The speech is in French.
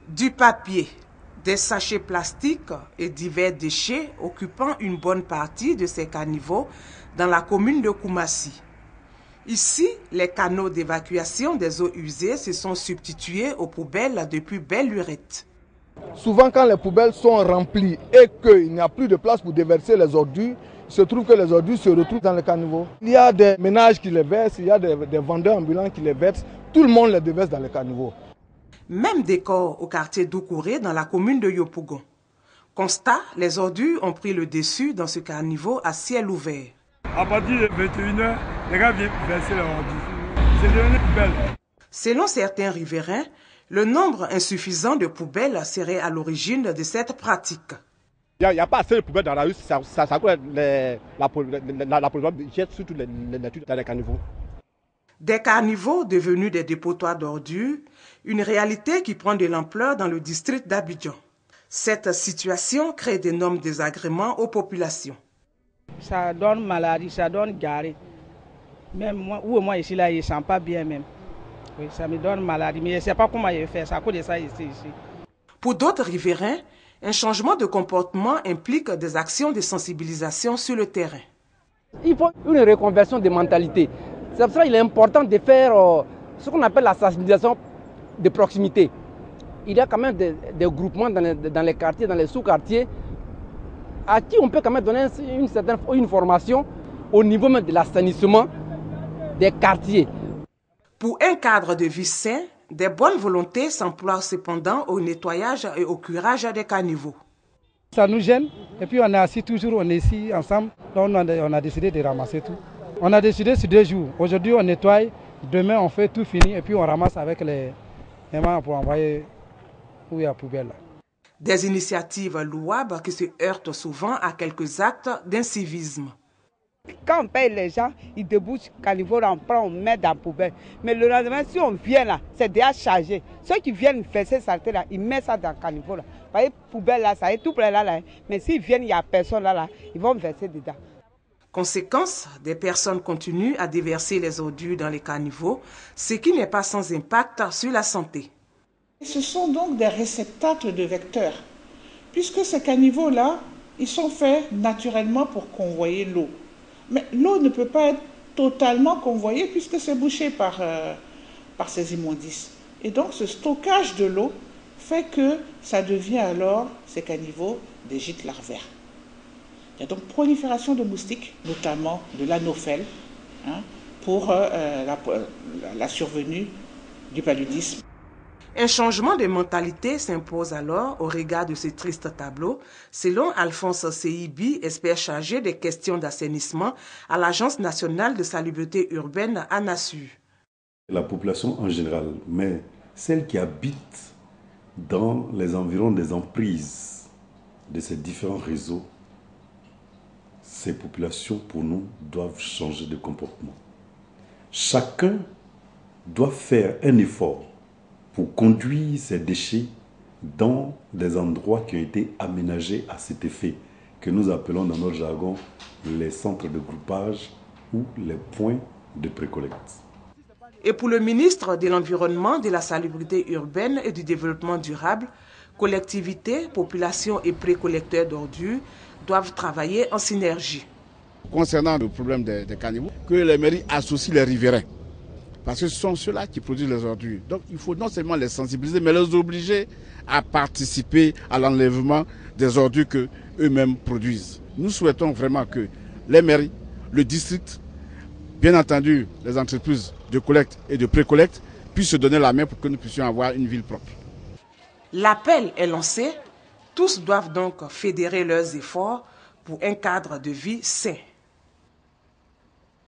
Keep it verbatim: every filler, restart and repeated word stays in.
Du papier, des sachets plastiques et divers déchets occupant une bonne partie de ces caniveaux dans la commune de Koumassi. Ici, les canaux d'évacuation des eaux usées se sont substitués aux poubelles depuis belle lurette. Souvent, quand les poubelles sont remplies et qu'il n'y a plus de place pour déverser les ordures, il se trouve que les ordures se retrouvent dans les caniveaux. Il y a des ménages qui les versent, il y a des, des vendeurs ambulants qui les versent. Tout le monde les déverse dans les caniveaux. Même décor au quartier d'Oukouré dans la commune de Yopougon. Constat, les ordures ont pris le dessus dans ce caniveau à ciel ouvert. À partir de vingt et une heures, les gars viennent verser les ordures. C'est devenu poubelle. Selon certains riverains, le nombre insuffisant de poubelles serait à l'origine de cette pratique. Il n'y a, a pas assez de poubelles dans la rue, ça, ça, ça coûte les, la, la, la pollution jette surtout les, les, les, dans les caniveaux. Des caniveaux devenus des dépotoirs d'ordures, une réalité qui prend de l'ampleur dans le district d'Abidjan. Cette situation crée d'énormes désagréments aux populations. Ça donne maladie, ça donne garé. Même moi, ou moi ici, là, je ne sens pas bien même. Oui, ça me donne maladie, mais je ne sais pas comment je vais faire, ça à cause de ça ici, ici. Pour d'autres riverains, un changement de comportement implique des actions de sensibilisation sur le terrain. Il faut une reconversion des mentalités. C'est pour ça qu'il est important de faire euh, ce qu'on appelle la sensibilisation de proximité. Il y a quand même des, des groupements dans les, dans les quartiers, dans les sous-quartiers, à qui on peut quand même donner une certaine une formation au niveau même de l'assainissement des quartiers. Pour un cadre de vie sain, des bonnes volontés s'emploient cependant au nettoyage et au curage des caniveaux. Ça nous gêne, et puis on est assis toujours, on est ici ensemble, donc on a, on a décidé de ramasser tout. On a décidé sur deux jours. Aujourd'hui on nettoie, demain on fait tout fini et puis on ramasse avec les, les mains pour envoyer où il y a la poubelle. Des initiatives louables qui se heurtent souvent à quelques actes d'incivisme. Quand on paye les gens, ils débouchent le caniveau, on prend, on met dans la poubelle. Mais le lendemain, si on vient là, c'est déjà chargé. Ceux qui viennent faire ces saletés là, ils mettent ça dans le caniveau là. Vous voyez, poubelle là, ça est tout plein là, là. Mais s'ils viennent, il n'y a personne là, là, ils vont verser dedans. Conséquence, des personnes continuent à déverser les ordures dans les caniveaux, ce qui n'est pas sans impact sur la santé. Ce sont donc des réceptacles de vecteurs, puisque ces caniveaux-là, ils sont faits naturellement pour convoyer l'eau. Mais l'eau ne peut pas être totalement convoyée puisque c'est bouché par, euh, par ces immondices. Et donc ce stockage de l'eau fait que ça devient alors, ces caniveaux, des gîtes larvaires. Il y a donc prolifération de moustiques, notamment de l'anophèle, hein, pour euh, la, la survenue du paludisme. Un changement de mentalité s'impose alors au regard de ce triste tableau, selon Alphonse Seibi, expert chargé des questions d'assainissement à l'Agence nationale de salubrité urbaine ANASU. La population en général, mais celle qui habite dans les environs des emprises de ces différents réseaux, ces populations, pour nous, doivent changer de comportement. Chacun doit faire un effort pour conduire ces déchets dans des endroits qui ont été aménagés à cet effet, que nous appelons dans notre jargon les centres de groupage ou les points de précollecte. Et pour le ministre de l'Environnement, de la Salubrité urbaine et du Développement durable, collectivités, populations et précollecteurs d'ordures doivent travailler en synergie. Concernant le problème des, des caniveaux, que les mairies associent les riverains. Parce que ce sont ceux-là qui produisent les ordures. Donc il faut non seulement les sensibiliser, mais les obliger à participer à l'enlèvement des ordures qu'eux-mêmes produisent. Nous souhaitons vraiment que les mairies, le district, bien entendu les entreprises de collecte et de pré-collecte, puissent se donner la main pour que nous puissions avoir une ville propre. L'appel est lancé. Tous doivent donc fédérer leurs efforts pour un cadre de vie sain.